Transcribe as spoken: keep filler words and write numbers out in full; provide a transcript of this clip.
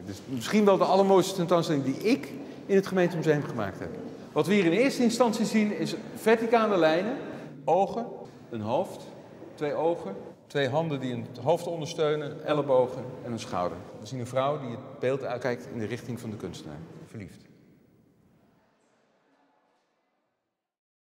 Dit is misschien wel de allermooiste tentoonstelling die ik in het gemeentemuseum gemaakt heb. Wat we hier in eerste instantie zien is verticale lijnen, ogen, een hoofd, twee ogen, twee handen die het hoofd ondersteunen, ellebogen en een schouder. We zien een vrouw die het beeld uitkijkt in de richting van de kunstenaar, verliefd.